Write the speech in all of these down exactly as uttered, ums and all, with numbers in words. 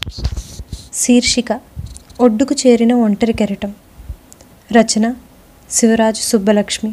శీర్షిక ఒడ్డుకు చేరిన ఒంటరి కెరటం. రచన శివరాజు సుబ్బలక్ష్మి.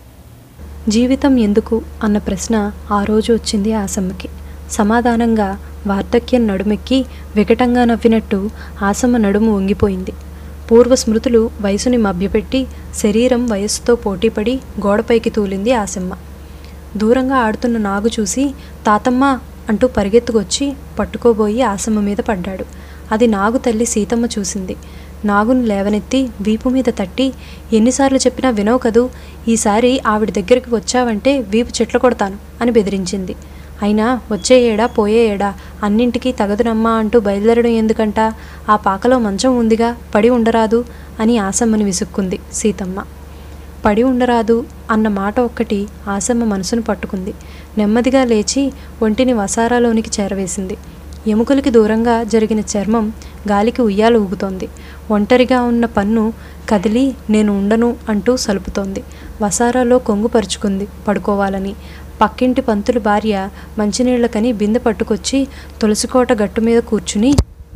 జీవితం ఎందుకు అన్న ప్రశ్న ఆ రోజు వచ్చింది ఆసమ్మకి. సమాధానంగా వార్ధక్యం నడుమెక్కి వికటంగా నవ్వినట్టు ఆసమ్మ నడుము వంగిపోయింది. పూర్వ స్మృతులు వయసుని మభ్యపెట్టి శరీరం వయస్సుతో పోటీపడి గోడపైకి తూలింది ఆసమ్మ. దూరంగా ఆడుతున్న నాగు చూసి తాతమ్మ అంటూ పరిగెత్తుకొచ్చి పట్టుకోబోయి ఆసమ్మ మీద పడ్డాడు. అది నాగు తల్లి సీతమ్మ చూసింది. నాగును లేవనెత్తి వీపు మీద తట్టి, ఎన్నిసార్లు చెప్పినా వినవు కదూ, ఈసారి ఆవిడ దగ్గరికి వచ్చావంటే వీపు చెట్లు కొడతాను అని బెదిరించింది. అయినా వచ్చే ఏడా పోయే ఏడా అన్నింటికీ తగదునమ్మా అంటూ బయలుదేరడం ఎందుకంట, ఆ పాకలో మంచం ఉందిగా, పడి ఉండరాదు అని ఆసమ్మని విసుక్కుంది సీతమ్మ. పడి ఉండరాదు అన్న మాట ఒక్కటి ఆసమ్మ మనసును పట్టుకుంది. నెమ్మదిగా లేచి ఒంటిని వసారాలోనికి చేరవేసింది. ఎముకలకి దూరంగా జరిగిన చర్మం గాలికి ఉయ్యాలు ఊగుతోంది. ఒంటరిగా ఉన్న పన్ను కదిలి నేను ఉండను అంటూ సలుపుతోంది. వసారాలో కొంగు పరుచుకుంది పడుకోవాలని. పక్కింటి పంతులు భార్య మంచినీళ్లకని బిందె పట్టుకొచ్చి తులసికోట గట్టు మీద కూర్చుని,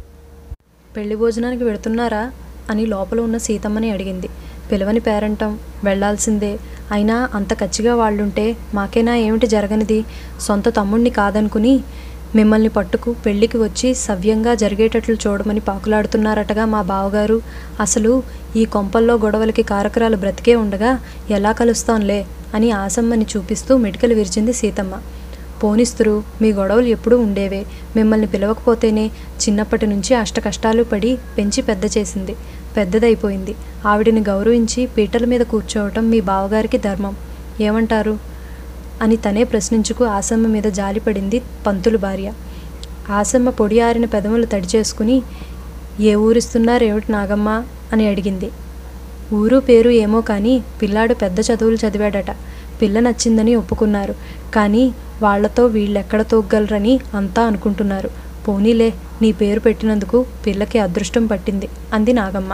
పెళ్లి భోజనానికి వెడుతున్నారా అని లోపల ఉన్న సీతమ్మని అడిగింది. పిలవని పేరంటం, వెళ్లాల్సిందే. అయినా అంత కచ్చిగా వాళ్ళుంటే మాకేనా ఏమిటి జరగనిది? సొంత తమ్ముణ్ణి కాదనుకుని మిమ్మల్ని పట్టుకు పెళ్లికి వచ్చి సవ్యంగా జరిగేటట్లు చూడమని పాకులాడుతున్నారటగా మా బావగారు. అసలు ఈ కొంపల్లో గొడవలకి కారకరాలు బ్రతికే ఉండగా ఎలా కలుస్తాంలే అని ఆసమ్మని చూపిస్తూ మెటికలు విరిచింది సీతమ్మ. పోనిస్తురు, మీ గొడవలు ఎప్పుడూ ఉండేవే. మిమ్మల్ని పిలవకపోతేనే. చిన్నప్పటి నుంచి అష్ట కష్టాలు పడి పెంచి పెద్ద చేసింది. పెద్దదైపోయింది. ఆవిడిని గౌరవించి పీటల మీద కూర్చోవటం మీ బావగారికి ధర్మం. ఏమంటారు అని తనే ప్రశ్నించుకు ఆసమ్మ మీద జాలిపడింది పంతులు భార్య. ఆసమ్మ పొడి ఆరిన పెదవులు తడిచేసుకుని, ఏ ఊరిస్తున్నారేమిటి నాగమ్మ అని అడిగింది. ఊరు పేరు ఏమో కానీ పిల్లాడు పెద్ద చదువులు చదివాడట. పిల్ల నచ్చిందని ఒప్పుకున్నారు. కానీ వాళ్లతో వీళ్ళెక్కడ తోగ్గలరని అంతా అనుకుంటున్నారు. పోనీలే, నీ పేరు పెట్టినందుకు పిల్లకి అదృష్టం పట్టింది అంది నాగమ్మ.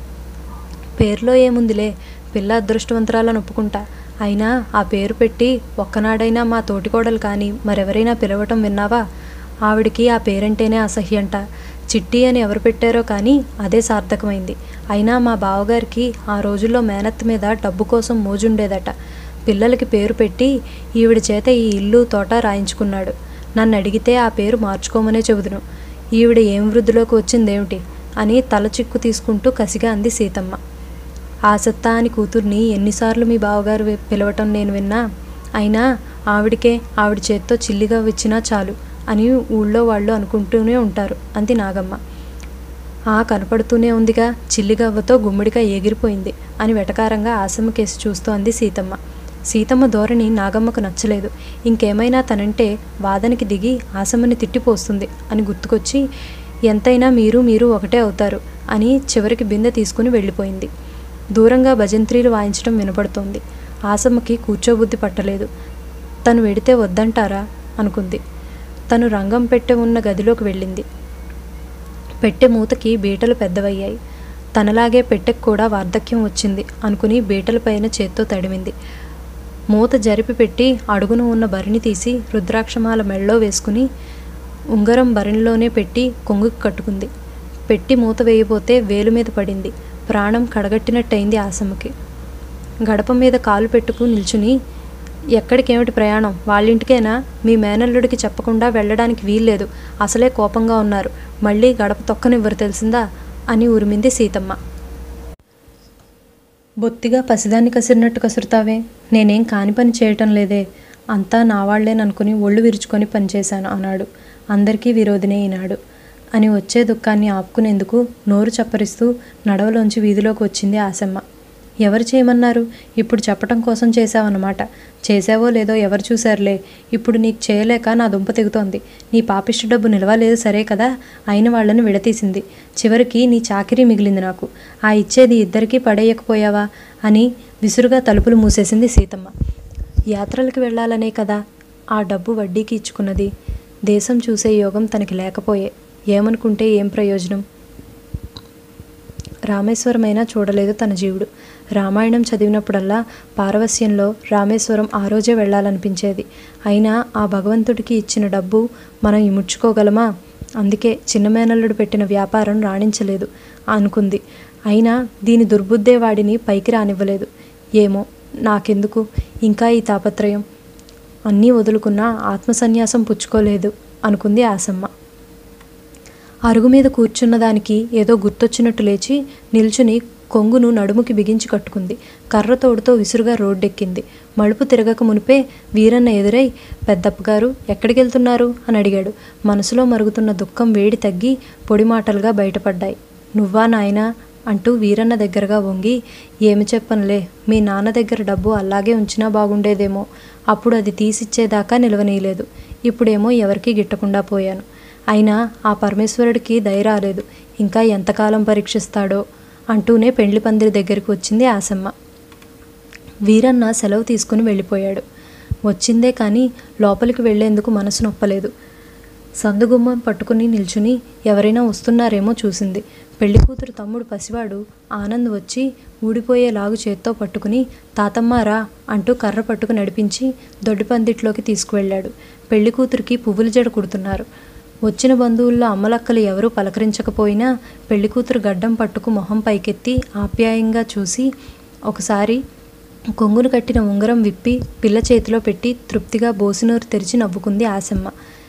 పేరులో ఏముందిలే, పిల్ల అదృష్టవంతరాలను ఒప్పుకుంటా. అయినా ఆ పేరు పెట్టి ఒక్కనాడైనా మా తోటికోడలు కానీ మరెవరైనా పిలవటం విన్నావా? ఆవిడికి ఆ పేరంటేనే అసహ్యంట. చిట్టి అని ఎవరు పెట్టారో కానీ అదే సార్థకమైంది. అయినా మా బావగారికి ఆ రోజుల్లో మేనత్త మీద డబ్బు కోసం మోజుండేదట. పిల్లలకి పేరు పెట్టి ఈవిడ చేత ఈ ఇల్లు తోట రాయించుకున్నాడు. నన్ను అడిగితే ఆ పేరు మార్చుకోమనే చెబుదును. ఈవిడ ఏం వృద్ధిలోకి వచ్చిందేమిటి అని తల చిక్కు తీసుకుంటూ కసిగా అంది సీతమ్మ. ఆసత్తా అని కూతుర్ని ఎన్నిసార్లు మీ బావగారు పిలవటం నేను విన్నా. అయినా ఆవిడికే ఆవిడ చేత్తో చిల్లిగా వచ్చినా చాలు అని ఊళ్ళో వాళ్ళు అనుకుంటూనే ఉంటారు అంది నాగమ్మ. ఆ కనపడుతూనే ఉందిగా, చిల్లిగవ్వతో గుమ్మిడిగా ఎగిరిపోయింది అని వెటకారంగా ఆసమ్మ కేసి చూస్తూ అంది సీతమ్మ. సీతమ్మ ధోరణి నాగమ్మకు నచ్చలేదు. ఇంకేమైనా తనంటే వాదనకి దిగి ఆసమ్మని తిట్టిపోస్తుంది అని గుర్తుకొచ్చి, ఎంతైనా మీరు మీరు ఒకటే అవుతారు అని చివరికి బిందె తీసుకుని వెళ్ళిపోయింది. దూరంగా భజంత్రీలు వాయించడం వినపడుతోంది. ఆసమ్మకి కూర్చోబుద్ధి పట్టలేదు. తను వెడితే వద్దంటారా అనుకుంది. తను రంగం పెట్టె ఉన్న గదిలోకి వెళ్ళింది. పెట్టె మూతకి బీటలు పెద్దవయ్యాయి. తనలాగే పెట్టెకు కూడా వార్ధక్యం వచ్చింది అనుకుని బీటలపైన చేత్తో తడిమింది. మూత జరిపి పెట్టి అడుగున ఉన్న భరిణి తీసి రుద్రాక్షమాల మెళ్ళో వేసుకుని ఉంగరం భరిణిలోనే పెట్టి కొంగుకి కట్టుకుంది. పెట్టి మూత వేయబోతే వేలు మీద పడింది. ప్రాణం కడగట్టినట్టయింది ఆసమ్మకి. గడప మీద కాలు పెట్టుకు నిల్చుని, ఎక్కడికేమిటి ప్రయాణం? వాళ్ళింటికేనా? మీ మేనల్లుడికి చెప్పకుండా వెళ్ళడానికి వీల్లేదు. అసలే కోపంగా ఉన్నారు. మళ్ళీ గడప తొక్కనివ్వరు తెలిసిందా అని ఉరిమింది సీతమ్మ. బొత్తిగా పసిదాన్ని కసిరినట్టు కసురుతావే. నేనేం కాని పని చేయటం లేదే. అంతా నా వాళ్లేననుకుని ఒళ్ళు విరుచుకొని పనిచేశాను అన్నాడు. అందరికీ విరోధినే ఈనాడు అని వచ్చే దుఃఖాన్ని ఆపుకునేందుకు నోరు చప్పరిస్తూ నడవలోంచి వీధిలోకి వచ్చింది ఆసమ్మ. ఎవరు చేయమన్నారు? ఇప్పుడు చెప్పటం కోసం చేశావన్నమాట. చేసావో లేదో ఎవరు చూశారులే. ఇప్పుడు నీకు చేయలేక నా దుంప తెగుతోంది. నీ పాపిష్టి డబ్బు నిలవలేదు సరే కదా, అయిన వాళ్ళని విడతీసింది. చివరికి నీ చాకిరీ మిగిలింది నాకు. ఆ ఇచ్చేది ఇద్దరికీ పడేయకపోయావా అని విసురుగా తలుపులు మూసేసింది సీతమ్మ. యాత్రలకు వెళ్ళాలనే కదా ఆ డబ్బు వడ్డీకి ఇచ్చుకున్నది. దేశం చూసే యోగం తనకి లేకపోయే. ఏమనుకుంటే ఏం ప్రయోజనం? రామేశ్వరమైనా చూడలేదు తన జీవుడు. రామాయణం చదివినప్పుడల్లా పారవస్యంలో రామేశ్వరం ఆ రోజే వెళ్ళాలనిపించేది. అయినా ఆ భగవంతుడికి ఇచ్చిన డబ్బు మనం ఇముడ్చుకోగలమా? అందుకే చిన్న మేనల్లుడు పెట్టిన వ్యాపారం రాణించలేదు అనుకుంది. అయినా దీని దుర్బుద్ధే వాడిని పైకి రానివ్వలేదు. ఏమో నాకెందుకు ఇంకా ఈ తాపత్రయం, అన్నీ వదులుకున్నా ఆత్మసన్యాసం పుచ్చుకోలేదు అనుకుంది ఆసమ్మ. అరుగు మీద కూర్చున్న దానికి ఏదో గుర్తొచ్చినట్టు లేచి నిల్చుని కొంగును నడుముకి బిగించి కట్టుకుంది. కర్ర తోడుతో విసురుగా రోడ్డెక్కింది. మలుపు తిరగక మునిపే వీరన్న ఎదురై, పెద్దప్పగారు ఎక్కడికి వెళ్తున్నారు అని అడిగాడు. మనసులో మరుగుతున్న దుఃఖం వేడి తగ్గి పొడి మాటలుగా బయటపడ్డాయి. నువ్వా నాయనా అంటూ వీరన్న దగ్గరగా వంగి, ఏమి చెప్పనులే, మీ నాన్న దగ్గర డబ్బు అలాగే ఉంచినా బాగుండేదేమో, అప్పుడు అది తీసిచ్చేదాకా నిలవనీయలేదు, ఇప్పుడేమో ఎవరికీ గిట్టకుండా పోయాను. అయినా ఆ పరమేశ్వరుడికి దయ రాలేదు, ఇంకా ఎంతకాలం పరీక్షిస్తాడో అంటూనే పెండ్లి పందిరి దగ్గరికి వచ్చింది ఆసమ్మ. వీరన్న సెలవు తీసుకుని వెళ్ళిపోయాడు. వచ్చిందే కానీ లోపలికి వెళ్లేందుకు మనసు నొప్పలేదు. సందుగుమ్మం పట్టుకుని నిల్చుని ఎవరైనా వస్తున్నారేమో చూసింది. పెళ్లికూతురు తమ్ముడు పసివాడు ఆనంద్ వచ్చి ఊడిపోయేలాగు చేత్తో పట్టుకుని, తాతమ్మారా అంటూ కర్ర పట్టుకు నడిపించి దొడ్డిపందిట్లోకి తీసుకువెళ్ళాడు. పెళ్లికూతురికి పువ్వుల జడ కుడుతున్నారు. వచ్చిన బంధువుల్లో అమ్మలక్కలు ఎవరూ పలకరించకపోయినా పెళ్లికూతురు గడ్డం పట్టుకు మొహం పైకెత్తి ఆప్యాయంగా చూసి ఒకసారి కొంగును కట్టిన ఉంగరం విప్పి పిల్ల చేతిలో పెట్టి తృప్తిగా బోసినోరు తెరిచి నవ్వుకుంది ఆసమ్మ.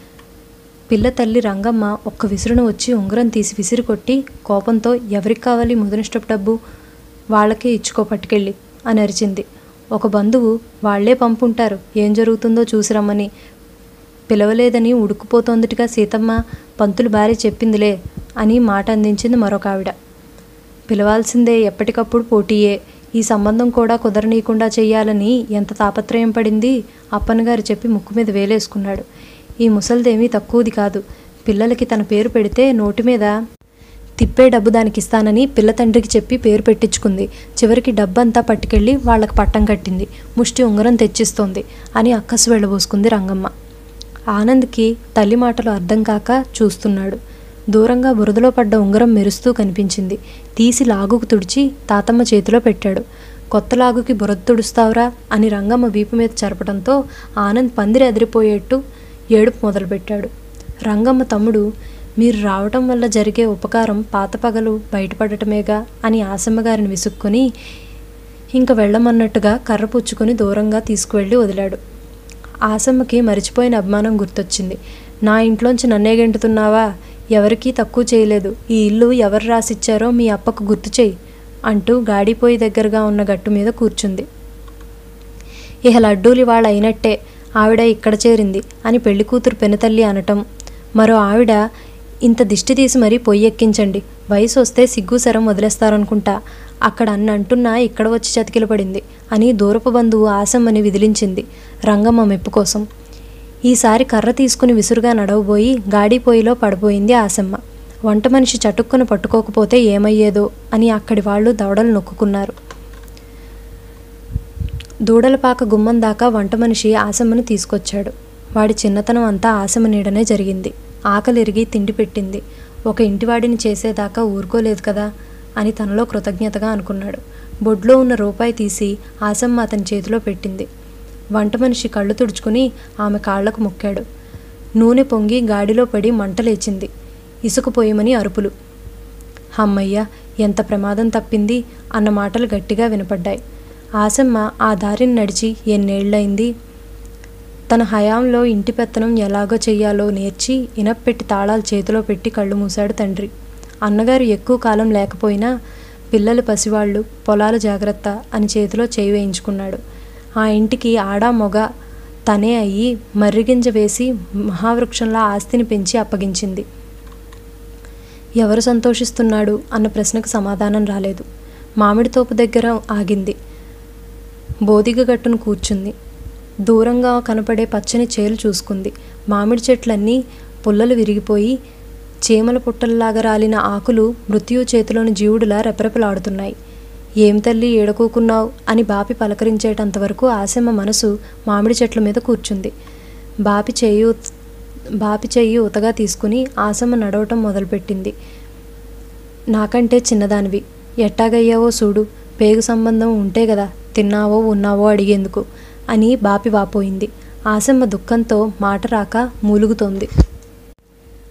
పిల్ల తల్లి రంగమ్మ ఒక్క విసురును వచ్చి ఉంగరం తీసి విసిరి కొట్టి కోపంతో, ఎవరికి కావాలి ముదనిష్టపు డబ్బు, వాళ్ళకే ఇచ్చుకో పట్టుకెళ్ళి అని అరిచింది. ఒక బంధువు, వాళ్లే పంపుంటారు, ఏం జరుగుతుందో చూసిరమ్మని. పిలవలేదని ఉడుకుపోతోందిటిగా సీతమ్మ, పంతులు భార్య చెప్పిందిలే అని మాట అందించింది మరొక ఆవిడ. పిలవాల్సిందే, ఎప్పటికప్పుడు పోటీయే, ఈ సంబంధం కూడా కుదరనీయకుండా చెయ్యాలని ఎంత తాపత్రయం పడింది. అప్పన్నగారు చెప్పి ముక్కు మీద వేలేసుకున్నాడు. ఈ ముసల్దేమీ తక్కువది కాదు. పిల్లలకి తన పేరు పెడితే నోటి మీద తిప్పే డబ్బు దానికిస్తానని పిల్ల తండ్రికి చెప్పి పేరు పెట్టించుకుంది. చివరికి డబ్బంతా పట్టుకెళ్ళి వాళ్లకు పట్టం కట్టింది. ముష్టి ఉంగరం తెచ్చిస్తోంది అని అక్కసు వెళ్ళబోసుకుంది రంగమ్మ. ఆనంద్కి తల్లి మాటలు అర్థం కాక చూస్తున్నాడు. దూరంగా బురదలో పడ్డ ఉంగరం మెరుస్తూ కనిపించింది. తీసి లాగుకు తుడిచి తాతమ్మ చేతిలో పెట్టాడు. కొత్త లాగుకి బురద తుడుస్తావురా అని రంగమ్మ వీపు మీద చెరపడంతో ఆనంద్ పందిరి అదిరిపోయేట్టు ఏడుపు మొదలుపెట్టాడు. రంగమ్మ తమ్ముడు, మీరు రావటం వల్ల జరిగే ఉపకారం పాత పగలు బయటపడటమేగా అని ఆసమ్మగారిని విసుక్కుని ఇంక వెళ్ళమన్నట్టుగా కర్ర పుచ్చుకొని దూరంగా తీసుకువెళ్ళి వదిలాడు. ఆసమ్మకి మరిచిపోయిన అభిమానం గుర్తొచ్చింది. నా ఇంట్లోంచి నన్నే గెంటుతున్నావా? ఎవరికీ తక్కువ చేయలేదు. ఈ ఇల్లు ఎవరు రాసిచ్చారో మీ అప్పకు గుర్తు చేయి అంటూ గాడిపోయి దగ్గరగా ఉన్న గట్టు మీద కూర్చుంది. ఇహ లడ్డూలు ఇవాళ అయినట్టే, ఆవిడ ఇక్కడ చేరింది అని పెళ్లికూతురు పెనుతల్లి అనటం, మరో ఆవిడ, ఇంత దిష్టి తీసి మరీ పొయ్యి ఎక్కించండి, వయసు వస్తే సిగ్గు శరం వదిలేస్తారనుకుంటా, అక్కడ అన్న అంటున్నా ఇక్కడ వచ్చి చతికిలపడింది అని దూరపు బంధువు ఆసమ్మని విదిలించింది రంగమ్మ మెప్పు కోసం. ఈసారి కర్ర తీసుకుని విసురుగా నడవబోయి గాడిపోయిలో పడబోయింది ఆసమ్మ. వంట మనిషి చటుక్కున పట్టుకోకపోతే ఏమయ్యేదో అని అక్కడి వాళ్ళు దవడలు నొక్కుకున్నారు. దూడలపాక గుమ్మం దాకా వంట మనిషి ఆసమ్మను తీసుకొచ్చాడు. వాడి చిన్నతనం అంతా ఆసమ్మ నీడనే జరిగింది. ఆకలిరిగి తిండి పెట్టింది. ఒక ఇంటివాడిని చేసేదాకా ఊరుకోలేదు కదా అని తనలో కృతజ్ఞతగా అనుకున్నాడు. బొడ్లో ఉన్న రూపాయి తీసి ఆసమ్మ అతని చేతిలో పెట్టింది. వంట మనిషి కళ్ళు తుడుచుకుని ఆమె కాళ్లకు మొక్కాడు. నూనె పొంగి గాడిలో పడి మంటలేచింది. ఇసుక పోయమని అరుపులు. అమ్మయ్య, ఎంత ప్రమాదం తప్పింది అన్న మాటలు గట్టిగా వినపడ్డాయి. ఆసమ్మ ఆ దారిని నడిచి ఎన్నేళ్లయింది. తన హయాంలో ఇంటి పెత్తనం ఎలాగో చెయ్యాలో నేర్చి ఇనప్పెట్టి తాళాలు చేతిలో పెట్టి కళ్ళు మూశాడు తండ్రి. అన్నగారు ఎక్కువ కాలం లేకపోయినా పిల్లలు పసివాళ్ళు, పొలాల జాగ్రత్త అని చేతిలో చేయి వేయించుకున్నాడు. ఆ ఇంటికి ఆడా మొగ తనే అయ్యి మర్రిగింజ వేసి మహావృక్షంలా ఆస్తిని పెంచి అప్పగించింది. ఎవరు సంతోషిస్తున్నాడు అన్న ప్రశ్నకు సమాధానం రాలేదు. మామిడి తోపు దగ్గర ఆగింది. బోదిగ గట్టును కూర్చుంది. దూరంగా కనపడే పచ్చని చేలు చూసుకుంది. మామిడి చెట్లన్నీ పుల్లలు విరిగిపోయి చీమల పుట్టల్లాగా రాలిన ఆకులు మృత్యు చేతిలోని జీవుడులా రెపరెపలాడుతున్నాయి. ఏం తల్లి ఏడకూకున్నావు అని బాపి పలకరించేటంతవరకు ఆసమ్మ మనసు మామిడి చెట్ల మీద కూర్చుంది. బాపి చెయ్యి బాపి చెయ్యి ఉతగా తీసుకుని ఆసమ్మ నడవటం మొదలుపెట్టింది. నాకంటే చిన్నదానివి, ఎట్టాగయ్యావో చూడు, పేగు సంబంధం ఉంటే కదా తిన్నావో ఉన్నావో అడిగేందుకు అని బాపి వాపోయింది. ఆసమ్మ దుఃఖంతో మాట రాక మూలుగుతోంది.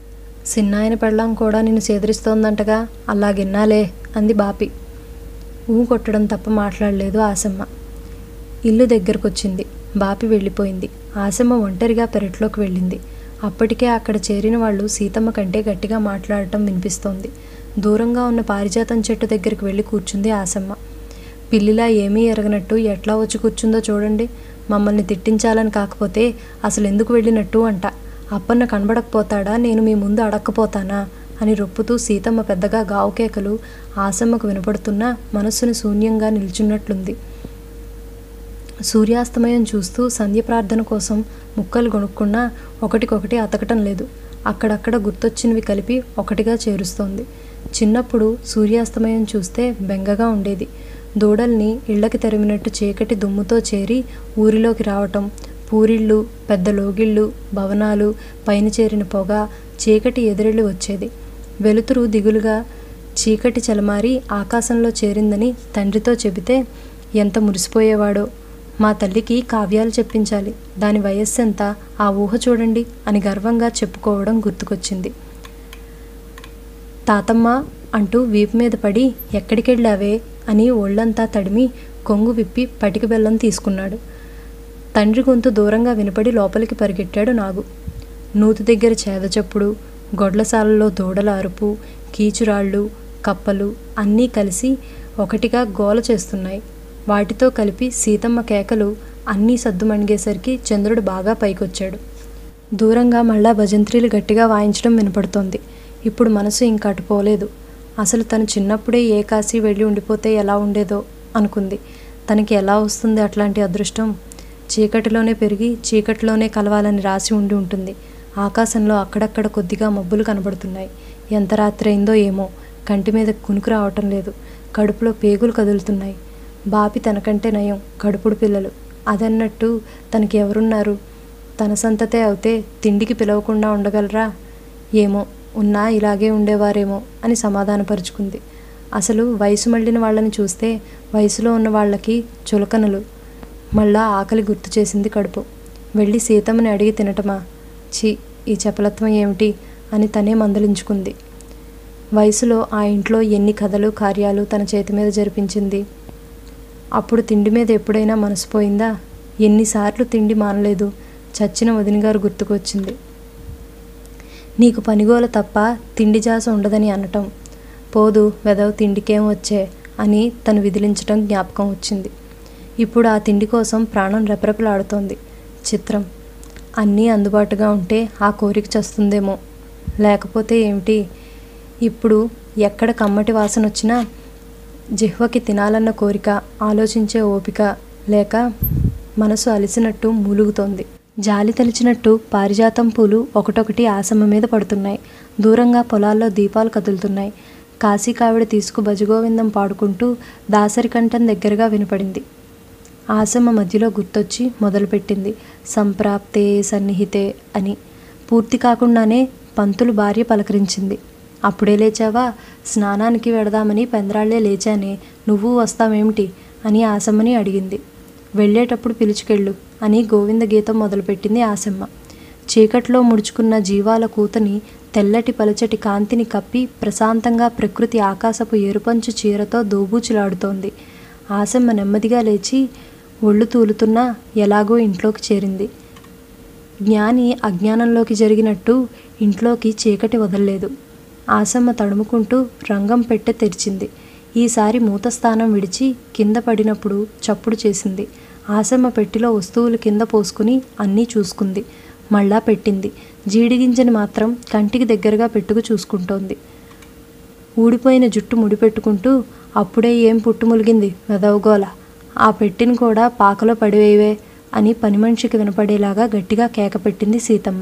సిన్నాయన పెళ్ళాం కూడా నిన్ను సేదరిస్తోందంటగా, అలాగిన్నాలే అంది బాపి. ఊ కొట్టడం తప్ప మాట్లాడలేదు ఆసమ్మ. ఇల్లు దగ్గరకొచ్చింది. బాపి వెళ్ళిపోయింది. ఆసమ్మ ఒంటరిగా పెరట్లోకి వెళ్ళింది. అప్పటికే అక్కడ చేరిన వాళ్ళు సీతమ్మ కంటే గట్టిగా మాట్లాడటం వినిపిస్తోంది. దూరంగా ఉన్న పారిజాతం చెట్టు దగ్గరికి వెళ్ళి కూర్చుంది ఆసమ్మ. పిల్లిలా ఏమీ ఎరగనట్టు ఎట్లా వచ్చి కూర్చుందో చూడండి. మమ్మల్ని తిట్టించాలని కాకపోతే అసలు ఎందుకు వెళ్ళినట్టు అంట. అప్పన్న కనబడకపోతాడా, నేను మీ ముందు అడక్కపోతానా అని రొప్పుతూ సీతమ్మ పెద్దగా గావుకేకలు ఆసమ్మకు వినపడుతున్నా మనస్సును శూన్యంగా నిల్చున్నట్లుంది. సూర్యాస్తమయం చూస్తూ సంధ్య ప్రార్థన కోసం ముక్కలు కొనుక్కున్నా ఒకటికొకటి అతకటం లేదు. అక్కడక్కడ గుర్తొచ్చినవి కలిపి ఒకటిగా చేరుస్తోంది. చిన్నప్పుడు సూర్యాస్తమయం చూస్తే బెంగగా ఉండేది. దూడల్ని ఇళ్లకి తరిమినట్టు చీకటి దుమ్ముతో చేరి ఊరిలోకి రావటం, పూరిళ్ళు, పెద్ద లోగిళ్ళు, భవనాలు, పైన చేరిన పొగ, చీకటి ఎదురెళ్ళి వచ్చేది. వెలుతురు దిగులుగా చీకటి చలమారి ఆకాశంలో చేరిందని తండ్రితో చెబితే ఎంత మురిసిపోయేవాడో. మా తల్లికి కావ్యాలు చెప్పించాలి, దాని వయస్సెంత, ఆ ఊహ చూడండి అని గర్వంగా చెప్పుకోవడం గుర్తుకొచ్చింది. తాతమ్మ అంటూ వీపు మీద పడి ఎక్కడికెళ్ళావే అని ఒళ్ళంతా తడిమి కొంగు విప్పి పటిక బెల్లం తీసుకున్నాడు. తండ్రి గొంతు దూరంగా వినపడి లోపలికి పరిగెట్టాడు నాగు. నూతి దగ్గర చేదచప్పుడు, గొడ్లసాలలో దూడల అరుపు, కీచురాళ్ళు, కప్పలు అన్నీ కలిసి ఒకటిగా గోల చేస్తున్నాయి. వాటితో కలిపి సీతమ్మ కేకలు అన్నీ సద్దుమణిగేసరికి చంద్రుడు బాగా పైకొచ్చాడు. దూరంగా మళ్ళా భజంత్రీలు గట్టిగా వాయించడం వినపడుతోంది. ఇప్పుడు మనసు ఇంకా అటుపోలేదు. అసలు తను చిన్నప్పుడే ఏ కాశీ వెళ్ళి ఉండిపోతే ఎలా ఉండేదో అనుకుంది. తనకి ఎలా వస్తుంది అట్లాంటి అదృష్టం? చీకటిలోనే పెరిగి చీకటిలోనే కలవాలని రాసి ఉండి ఉంటుంది. ఆకాశంలో అక్కడక్కడ కొద్దిగా మబ్బులు కనబడుతున్నాయి. ఎంత రాత్రి అయిందో ఏమో, కంటి మీద కునుకు రావటం లేదు. కడుపులో పేగులు కదులుతున్నాయి. బాపి తనకంటే నయం, కడుపుడు పిల్లలు. అదన్నట్టు తనకి ఎవరున్నారు? తన సంతతే అవుతే తిండికి పిలవకుండా ఉండగలరా? ఏమో, ఉన్నా ఇలాగే ఉండేవారేమో అని సమాధానపరుచుకుంది. అసలు వయసు మళ్ళిన వాళ్ళని చూస్తే వయసులో ఉన్న వాళ్ళకి చులకనలు. మళ్ళా ఆకలి గుర్తు చేసింది కడుపు. వెళ్ళి సీతమ్మని అడిగి తినటమా? ఛీ, ఈ చపలత్వం ఏమిటి అని తనే మందలించుకుంది. వయసులో ఆ ఇంట్లో ఎన్ని కథలు కార్యాలు తన చేతి మీద జరిపించింది. అప్పుడు తిండి మీద ఎప్పుడైనా మనసిపోయిందా? ఎన్నిసార్లు తిండి మానలేదు. చచ్చిన వదినగారు గుర్తుకొచ్చింది. నీకు పనిగోల తప్ప తిండి జాస ఉండదని అనటం, పోదు వెదవ తిండికేం వచ్చే అని తను విదిలించటం జ్ఞాపకం వచ్చింది. ఇప్పుడు ఆ తిండి కోసం ప్రాణం రెపరెపలాడుతోంది. చిత్రం, అన్నీ అందుబాటుగా ఉంటే ఆ కోరిక చస్తుందేమో. లేకపోతే ఏమిటి? ఇప్పుడు ఎక్కడ కమ్మటి వాసన వచ్చినా జిహ్వకి తినాలన్న కోరిక, ఆలోచించే ఓపిక లేక మనసు అలిసినట్టు మూలుగుతోంది. జాలి తలిచినట్టు పారిజాతం పూలు ఒకటొకటి ఆసమ్మ మీద పడుతున్నాయి. దూరంగా పొలాల్లో దీపాలు కదులుతున్నాయి. కాశీకావిడ తీసుకు భజగోవిందం పాడుకుంటూ దాసరి కంఠం దగ్గరగా వినపడింది. ఆసమ్మ మధ్యలో గుర్తొచ్చి మొదలుపెట్టింది సంప్రాప్తే సన్నిహితే అని. పూర్తి కాకుండానే పంతులు భార్య పలకరించింది. అప్పుడే లేచావా? స్నానానికి వెడదామని పెందరాళ్లే లేచానే, నువ్వు వస్తావేమిటి అని ఆసమ్మని అడిగింది. వెళ్ళేటప్పుడు పిలుచుకెళ్ళు అని గోవింద గీతం మొదలుపెట్టింది ఆసమ్మ. చీకట్లో ముడుచుకున్న జీవాల కూతని తెల్లటి పలచటి కాంతిని కప్పి ప్రశాంతంగా ప్రకృతి ఆకాశపు ఎరుపంచు చీరతో దోబూచులాడుతోంది. ఆసమ్మ నెమ్మదిగా లేచి ఒళ్ళు తూలుతున్నా ఎలాగో ఇంట్లోకి చేరింది. జ్ఞాని అజ్ఞానంలోకి జరిగినట్టు ఇంట్లోకి చీకటి వదల్లేదు. ఆసమ్మ తడుముకుంటూ రంగం పెట్టె తెరిచింది. ఈసారి మూతస్థానం విడిచి కింద పడినప్పుడు చప్పుడు చేసింది. ఆసమ్మ పెట్టిలో వస్తువులు కింద పోసుకుని అన్నీ చూసుకుంది. మళ్ళా పెట్టింది. జీడిగింజని మాత్రం కంటికి దగ్గరగా పెట్టుకు చూసుకుంటోంది. ఊడిపోయిన జుట్టు ముడిపెట్టుకుంటూ అప్పుడే ఏం పుట్టు ములిగింది వెదవగోల, ఆ పెట్టిని కూడా పాకలో పడివేవే అని పనిమనిషికి వినపడేలాగా గట్టిగా కేక పెట్టింది సీతమ్మ.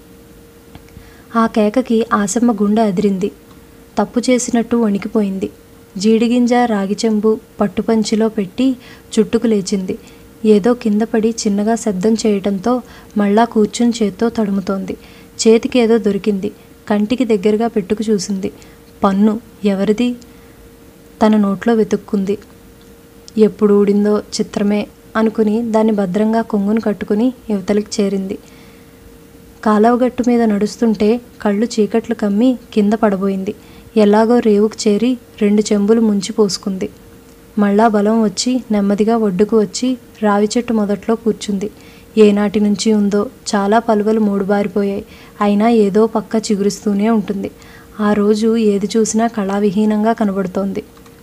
ఆ కేకకి ఆసమ్మ గుండె అదిరింది. తప్పు చేసినట్టు వణికిపోయింది. జీడిగింజ రాగిచెంబు పట్టుపంచిలో పెట్టి చుట్టుకు లేచింది. ఏదో కింద పడి చిన్నగా శబ్దం చేయటంతో మళ్ళా కూర్చుని చేత్తో తడుముతోంది. చేతికేదో దొరికింది. కంటికి దగ్గరగా పెట్టుకు చూసింది. పన్ను ఎవరిది? తన నోట్లో వెతుక్కుంది. ఎప్పుడు ఊడిందో చిత్రమే అనుకుని దాన్ని భద్రంగా కొంగును కట్టుకుని యువతలికి చేరింది. కాలవగట్టు మీద నడుస్తుంటే కళ్ళు చీకట్లు కమ్మి కింద పడబోయింది. ఎలాగో రేవుకు చేరి రెండు చెంబులు ముంచి పోసుకుంది. మళ్ళా బలం వచ్చి నెమ్మదిగా ఒడ్డుకు వచ్చి రావి చెట్టు మొదట్లో కూర్చుంది. ఏనాటి నుంచి ఉందో చాలా పలువలు మూడుబారిపోయాయి. అయినా ఏదో పక్క చిగురుస్తూనే ఉంటుంది. ఆ రోజు ఏది చూసినా కళావిహీనంగా కనబడుతోంది.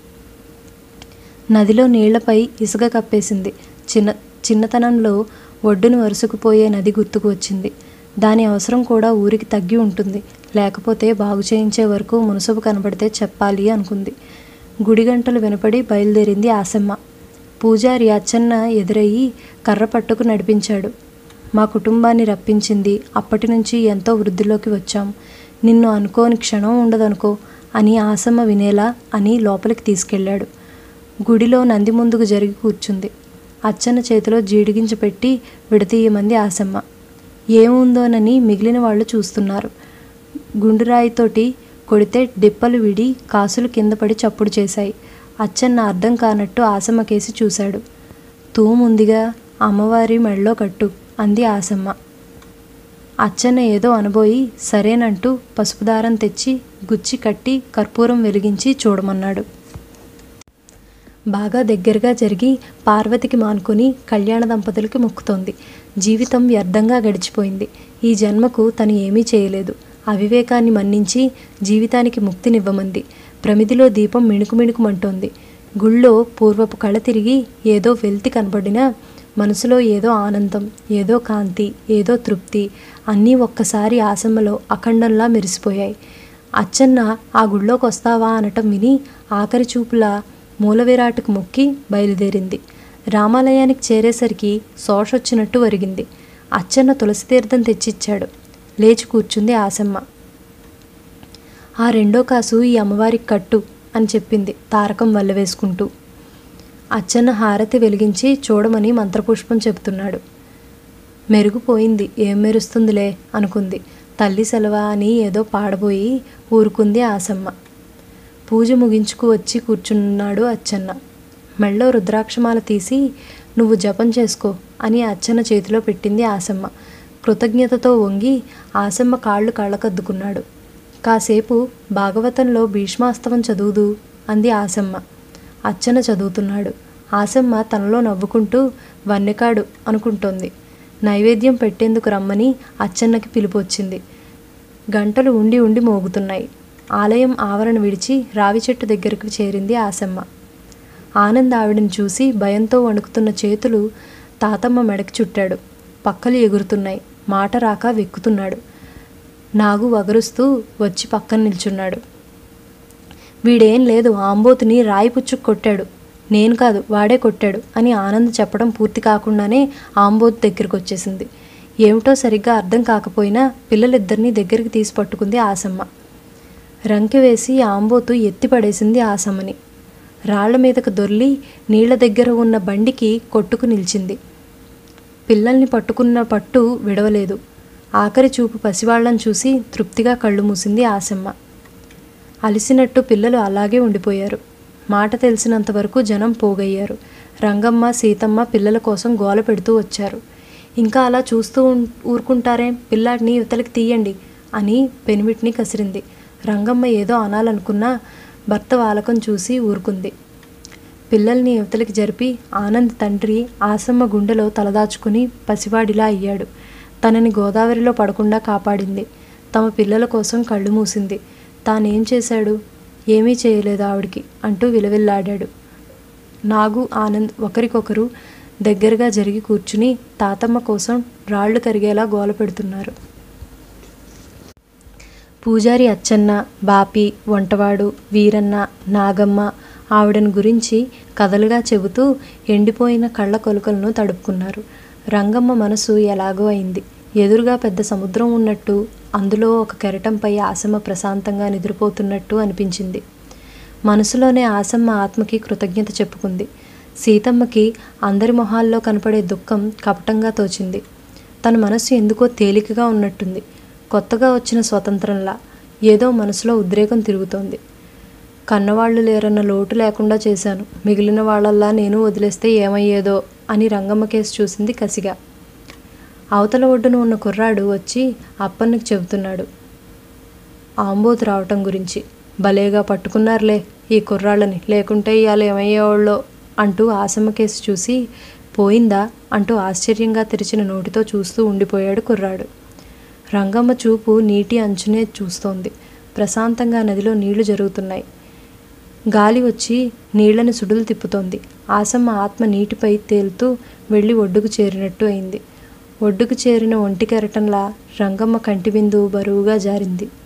నదిలో నీళ్లపై ఇసుక కప్పేసింది. చిన్న చిన్నతనంలో ఒడ్డును వరుసకుపోయే నది గుర్తుకు వచ్చింది. దాని అవసరం కూడా ఊరికి తగ్గి ఉంటుంది. లేకపోతే బాగు చేయించే వరకు మునసబు కనబడితే చెప్పాలి అనుకుంది. గుడిగంటలు వినపడి బయలుదేరింది ఆసమ్మ. పూజారి అచ్చన్న ఎదురయ్యి కర్ర పట్టుకు నడిపించాడు. మా కుటుంబాన్ని రప్పించింది. అప్పటి నుంచి ఎంతో వృద్ధిలోకి వచ్చాం. నిన్ను అనుకోని క్షణం ఉండదనుకో అని ఆసమ్మ వినేలా అని లోపలికి తీసుకెళ్ళాడు. గుడిలో నంది ముందుకు జరిగి కూర్చుంది. అచ్చన్న చేతిలో జీడిగించ పెట్టి విడతీయమంది ఆసమ్మ. ఏముందోనని మిగిలిన వాళ్ళు చూస్తున్నారు. గుండురాయితోటి కొడితే డిప్పలు విడి కాసులు కింద పడి చప్పుడు చేశాయి. అచ్చన్న అర్థం కానట్టు ఆసమ్మ కేసి చూశాడు. తూముందిగా అమ్మవారి మెళ్ళో కట్టు అంది ఆసమ్మ. అచ్చన్న ఏదో అనబోయి సరేనంటూ పసుపుదారం తెచ్చి గుచ్చి కట్టి కర్పూరం వెలిగించి చూడమన్నాడు. బాగా దగ్గరగా జరిగి పార్వతికి మానుకొని కళ్యాణ దంపతులకి మొక్కుతోంది. జీవితం వ్యర్థంగా గడిచిపోయింది. ఈ జన్మకు తను ఏమీ చేయలేదు. అవివేకాన్ని మన్నించి జీవితానికి ముక్తినివ్వమంది. ప్రమిదిలో దీపం మిణుకు మిణుకుమంటోంది. గుళ్ళో పూర్వపు కళ తిరిగి ఏదో వెల్తి కనబడినా మనసులో ఏదో ఆనందం, ఏదో కాంతి, ఏదో తృప్తి అన్నీ ఒక్కసారి ఆసమ్మలో అఖండంలా మెరిసిపోయాయి. అచ్చన్న ఆ గుళ్ళోకి వస్తావా అనటం విని ఆఖరి చూపులా మూలవిరాటుకు మొక్కి బయలుదేరింది. రామాలయానికి చేరేసరికి శోషొచ్చినట్టు వరిగింది. అచ్చన్న తులసి తీర్థం తెచ్చిచ్చాడు. లేచి కూర్చుంది ఆసమ్మ. ఆ రెండో కాసు ఈ అమ్మవారికి కట్టు అని చెప్పింది తారకం వల్ల వేసుకుంటూ. అచ్చన్న హారతి వెలిగించి చూడమని మంత్రపుష్పం చెబుతున్నాడు. మెరుగుపోయింది, ఏం మెరుస్తుందిలే అనుకుంది. తల్లి సెలవా అని ఏదో పాడబోయి ఊరుకుంది ఆసమ్మ. పూజ ముగించుకు వచ్చి కూర్చున్నాడు అచ్చన్న. మెళ్ళో రుద్రాక్షమాల తీసి నువ్వు జపం చేసుకో అని అచ్చన్న చేతిలో పెట్టింది ఆసమ్మ. కృతజ్ఞతతో వంగి ఆసమ్మ కాళ్ళు కళ్ళకద్దుకున్నాడు. కాసేపు భాగవతంలో భీష్మాస్తవం చదువుదు అంది ఆసమ్మ. అచ్చన్న చదువుతున్నాడు. ఆసమ్మ తనలో నవ్వుకుంటూ వన్నెకాడు అనుకుంటోంది. నైవేద్యం పెట్టేందుకు రమ్మని అచ్చన్నకి పిలుపు వచ్చింది. గంటలు ఉండి ఉండి మోగుతున్నాయి. ఆలయం ఆవరణ విడిచి రావి చెట్టు దగ్గరకు చేరింది ఆసమ్మ. ఆనంద్ ఆవిడని చూసి భయంతో వణుకుతున్న చేతులు తాతమ్మ మెడకి చుట్టాడు. పక్కలు ఎగురుతున్నాయి. మాట రాక వెక్కుతున్నాడు. నాగు వగరుస్తూ వచ్చి పక్కన నిల్చున్నాడు. వీడేం లేదు, ఆంబోతుని రాయి పుచ్చుకు కొట్టాడు. నేను కాదు, వాడే కొట్టాడు అని ఆనంద్ చెప్పడం పూర్తి కాకుండానే ఆంబోతు దగ్గరికి వచ్చేసింది. ఏమిటో సరిగ్గా అర్థం కాకపోయినా పిల్లలిద్దరినీ దగ్గరికి తీసి పట్టుకుంది ఆసమ్మ. రంకె వేసి ఆంబోతు ఎత్తి పడేసింది ఆసమ్మని. రాళ్ల మీదకు దొర్లి నీళ్ల దగ్గర ఉన్న బండికి కొట్టుకు నిలిచింది. పిల్లల్ని పట్టుకున్న పట్టు విడవలేదు. ఆఖరి చూపు పసివాళ్లను చూసి తృప్తిగా కళ్ళు మూసింది ఆసమ్మ. అలిసినట్టు పిల్లలు అలాగే ఉండిపోయారు. మాట తెలిసినంతవరకు జనం పోగయ్యారు. రంగమ్మ, సీతమ్మ పిల్లల కోసం గోల పెడుతూ వచ్చారు. ఇంకా అలా చూస్తూ ఊరుకుంటారే, పిల్లాడిని యువతలకి తీయండి అని పెనిమిటిని కసిరింది. రంగమ్మ ఏదో అనాలనుకున్నా భర్త వాలకం చూసి ఊరుకుంది. పిల్లల్ని యువతలకి జరిపి ఆనంద్ తండ్రి ఆసమ్మ గుండెలో తలదాచుకుని పసివాడిలా అయ్యాడు. తనని గోదావరిలో పడకుండా కాపాడింది. తమ పిల్లల కోసం కళ్ళు మూసింది. తానేం చేశాడు? ఏమీ చేయలేదు ఆవిడికి అంటూ విలవిల్లాడాడు. నాగు, ఆనంద్ ఒకరికొకరు దగ్గరగా జరిగి కూర్చుని తాతమ్మ కోసం రాళ్లు కరిగేలా గోల పెడుతున్నారు. పూజారి అచ్చన్న, బాపి, వంటవాడు, వీరన్న, నాగమ్మ ఆవిడను గురించి కథలుగా చెబుతూ ఎండిపోయిన కళ్ళ కొలుకలను తడుపుకున్నారు. రంగమ్మ మనసు ఎలాగో అయింది. ఎదురుగా పెద్ద సముద్రం ఉన్నట్టు, అందులో ఒక కెరటంపై ఆసమ్మ ప్రశాంతంగా నిద్రపోతున్నట్టు అనిపించింది. మనసులోనే ఆసమ్మ ఆత్మకి కృతజ్ఞత చెప్పుకుంది. సీతమ్మకి అందరి మొహాల్లో కనపడే దుఃఖం కపటంగా తోచింది. తన మనస్సు ఎందుకో తేలికగా ఉన్నట్టుంది. కొత్తగా వచ్చిన స్వతంత్రంలా ఏదో మనసులో ఉద్రేకం తిరుగుతోంది. కన్నవాళ్లు లేరన్న లోటు లేకుండా చేశాను, మిగిలిన వాళ్ళల్లా నేను వదిలేస్తే ఏమయ్యేదో అని రంగమ్మ కేసు చూసింది కసిగా. అవతల ఒడ్డున ఉన్న కుర్రాడు వచ్చి అప్పన్నకి చెబుతున్నాడు ఆంబోతు రావటం గురించి. భలేగా పట్టుకున్నారులే ఈ కుర్రాళ్ళని, లేకుంటే ఇవాళ ఏమయ్యేవాళ్ళో అంటూ ఆసమ్మ కేసు చూసి పోయిందా అంటూ ఆశ్చర్యంగా తెరిచిన నోటితో చూస్తూ ఉండిపోయాడు కుర్రాడు. రంగమ్మ చూపు నీటి అంచునే చూస్తోంది. ప్రశాంతంగా నదిలో నీళ్లు జరుగుతున్నాయి. గాలి వచ్చి నీళ్లను సుడులు తిప్పుతోంది. ఆసమ్మ ఆత్మ నీటిపై తేలుతూ వెళ్ళి ఒడ్డుకు చేరినట్టు అయింది. ఒడ్డుకు చేరిన ఒంటి కెరటంలా రంగమ్మ కంటి బిందువు బరువుగా జారింది.